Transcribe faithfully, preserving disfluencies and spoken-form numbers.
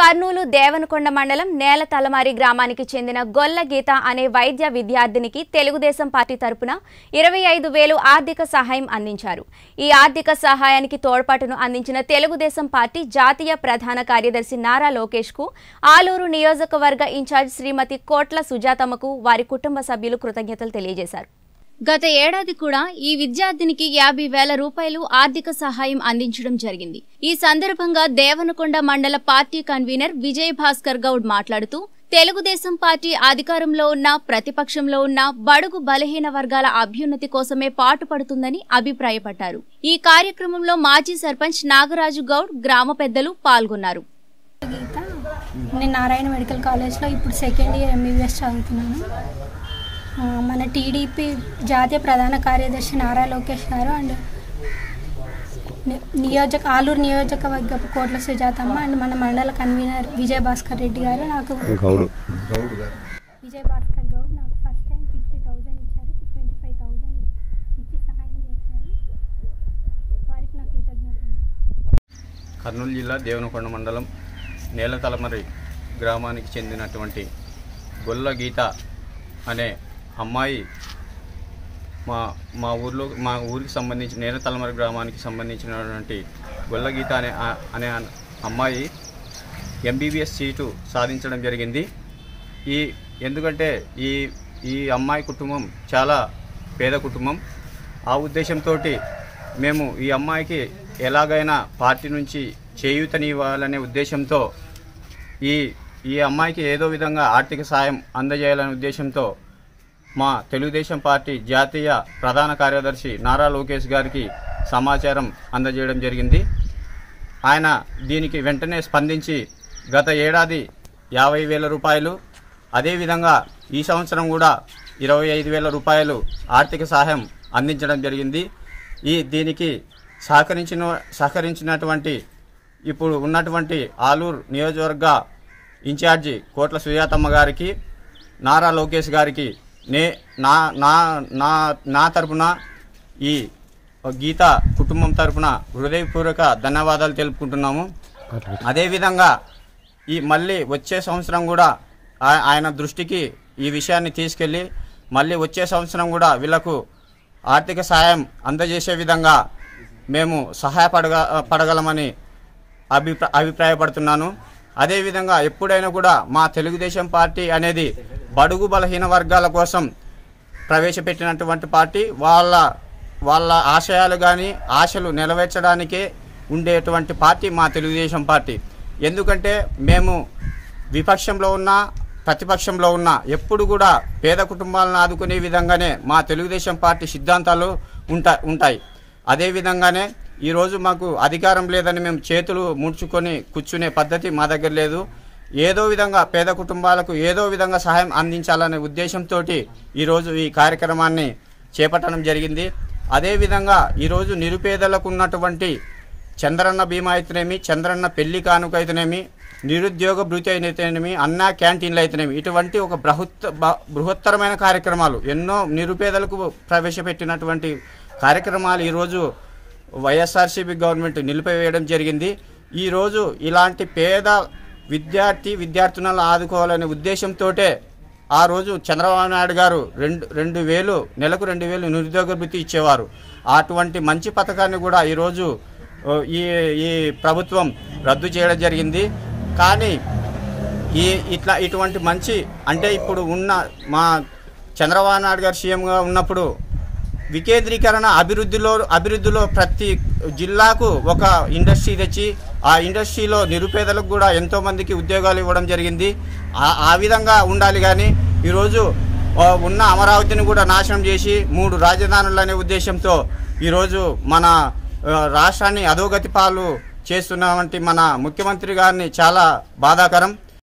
కర్నూలు దేవనకొండ మండలం నేలతలమారి గ్రామానికి చెందిన గొల్ల గీత అనే వైద్య విద్యార్థినికి తెలుగుదేశం పార్టీ తరపున ఇరవై ఐదు వేలు ఆర్థిక సహాయం అందించారు. ఈ ఆర్థిక సహాయానికి తోడ్పాటును అందించిన తెలుగుదేశం పార్టీ జాతీయ ప్రధాన కార్యదర్శి నారా లోకేష్ కు ఆలూరు నియోజకవర్గ ఇన్ఛార్జ్ శ్రీమతి కోట్ల సుజాతమ్మకు వారి కుటుంబ సభ్యులు కృతజ్ఞతలు తెలియజేశారు. గత ఏడాది కూడా ఈ విద్యార్థినికి యాభై వేల రూపాయలు ఆర్థిక సహాయం అందించడం జరిగింది. ఈ సందర్భంగా దేవనకొండ మండల పార్టీ కన్వీనర్ విజయ్ భాస్కర్ గౌడ్ మాట్లాడుతూ తెలుగుదేశం పార్టీ అధికారంలో ఉన్న ప్రతిపక్షంలో ఉన్న బడుగు బలహీన వర్గాల అభ్యున్నతి కోసమే పాటుపడుతుందని అభిప్రాయపడ్డారు. ఈ కార్యక్రమంలో మాజీ సర్పంచ్ నాగరాజు గౌడ్, గ్రామ పెద్దలు పాల్గొన్నారు. నేను నారాయణ మెడికల్ కాలేజ్లో ఇప్పుడు సెకండ్ ఇయర్ ఎంబీబీఎస్ చదువుతున్నాను. మన టీడీపీ జాతీయ ప్రధాన కార్యదర్శి నారా లోకేష్ గారు అండ్ నియోజక ఆలూరు నియోజకవర్గపు కోట్ల సుజాతమ్మ అండ్ మన మండల కన్వీనర్ విజయ్ భాస్కర్ రెడ్డి గారు నాకు విజయ్ భాస్కర్ గౌడ్ నాకు ఫస్ట్ టైం ఫిఫ్టీ థౌజండ్ ఇచ్చారు. ట్వంటీ ఫైవ్ థౌజండ్ ఇచ్చి సహాయం చేశారు. వారికి నాకు కృతజ్ఞతలు. కర్నూలు జిల్లా దేవనకొండ మండలం నేలతలమరి గ్రామానికి చెందినటువంటి గొల్ల గీత అనే అమ్మాయి మా మా ఊర్లో మా ఊరికి సంబంధించి నేలతలమరి గ్రామానికి సంబంధించినటువంటి గొల్ల గీత అనే అనే అమ్మాయి ఎంబీబీఎస్ సీటు సాధించడం జరిగింది. ఈ ఎందుకంటే ఈ ఈ అమ్మాయి కుటుంబం చాలా పేద కుటుంబం. ఆ ఉద్దేశంతో మేము ఈ అమ్మాయికి ఎలాగైనా పార్టీ నుంచి చేయూతనివ్వాలనే ఉద్దేశంతో ఈ ఈ అమ్మాయికి ఏదో విధంగా ఆర్థిక సాయం అందజేయాలనే ఉద్దేశంతో మా తెలుగుదేశం పార్టీ జాతీయ ప్రధాన కార్యదర్శి నారా లోకేష్ గారికి సమాచారం అందజేయడం జరిగింది. ఆయన దీనికి వెంటనే స్పందించి గత ఏడాది యాభై వేల రూపాయలు అదేవిధంగా ఈ సంవత్సరం కూడా ఇరవై ఐదు వేల రూపాయలు ఆర్థిక సహాయం అందించడం జరిగింది. ఈ దీనికి సహకరించిన సహకరించినటువంటి ఇప్పుడు ఉన్నటువంటి ఆలూరు నియోజకవర్గ ఇన్ఛార్జి కోట్ల సుజాతమ్మ గారికి, నారా లోకేష్ గారికి నే నా నా నా నా తరపున ఈ గీత కుటుంబం తరపున హృదయపూర్వక ధన్యవాదాలు తెలుపుకుంటున్నాము. అదేవిధంగా ఈ మళ్ళీ వచ్చే సంవత్సరం కూడా ఆయన దృష్టికి ఈ విషయాన్ని తీసుకెళ్ళి మళ్ళీ వచ్చే సంవత్సరం కూడా వీళ్లకు ఆర్థిక సాయం అందజేసే విధంగా మేము సహాయపడగ పడగలమని అభిప్రా అభిప్రాయపడుతున్నాను. అదేవిధంగా ఎప్పుడైనా కూడా మా తెలుగుదేశం పార్టీ అనేది బడుగు బలహీన వర్గాల కోసం ప్రవేశపెట్టినటువంటి పార్టీ. వాళ్ళ వాళ్ళ ఆశయాలు కానీ ఆశలు నెరవేర్చడానికే ఉండేటువంటి పార్టీ మా తెలుగుదేశం పార్టీ. ఎందుకంటే మేము విపక్షంలో ఉన్నా ప్రతిపక్షంలో ఉన్నా ఎప్పుడు కూడా పేద కుటుంబాలను ఆదుకునే విధంగానే మా తెలుగుదేశం పార్టీ సిద్ధాంతాలు ఉంటా ఉంటాయి అదేవిధంగానే ఈరోజు మాకు అధికారం లేదని మేము చేతులు ముడుచుకొని కూర్చునే పద్ధతి మా దగ్గర లేదు. ఏదో విధంగా పేద కుటుంబాలకు ఏదో విధంగా సహాయం అందించాలనే ఉద్దేశంతో ఈరోజు ఈ కార్యక్రమాన్ని చేపట్టడం జరిగింది. అదేవిధంగా ఈరోజు నిరుపేదలకు ఉన్నటువంటి చంద్రన్న బీమా అయితేనేమి, చంద్రన్న పెళ్లి కానుక అయితేనేమి, నిరుద్యోగ భృతి అయితేనేమి, అన్నా క్యాంటీన్లు అయితేనేమి, ఇటువంటి ఒక బృహత్ బృహత్తరమైన కార్యక్రమాలు ఎన్నో నిరుపేదలకు ప్రవేశపెట్టినటువంటి కార్యక్రమాలు ఈరోజు వైఎస్ఆర్సీపీ గవర్నమెంట్ నిలిపివేయడం జరిగింది. ఈరోజు ఇలాంటి పేద విద్యార్థి విద్యార్థులను ఆదుకోవాలనే ఉద్దేశంతో ఆ రోజు చంద్రబాబు నాయుడు గారు రెండు రెండు వేలు నెలకు రెండు వేలు నిరుద్యోగ భృతి ఇచ్చేవారు. అటువంటి మంచి పథకాన్ని కూడా ఈరోజు ఈ ఈ ప్రభుత్వం రద్దు చేయడం జరిగింది. కానీ ఈ ఇట్లా ఇటువంటి మంచి అంటే ఇప్పుడు ఉన్న మా చంద్రబాబు నాయుడు గారు సీఎంగా ఉన్నప్పుడు వికేంద్రీకరణ అభివృద్ధిలో అభివృద్ధిలో ప్రతి జిల్లాకు ఒక ఇండస్ట్రీ తెచ్చి ఆ ఇండస్ట్రీలో నిరుపేదలకు కూడా ఎంతోమందికి ఉద్యోగాలు ఇవ్వడం జరిగింది. ఆ విధంగా ఉండాలి. కానీ ఈరోజు ఉన్న అమరావతిని కూడా నాశనం చేసి మూడు రాజధానులు అనే ఉద్దేశంతో ఈరోజు మన రాష్ట్రాన్ని అధోగతి పాలు చేస్తున్నటువంటి మన ముఖ్యమంత్రి గారిని చాలా బాధాకరం.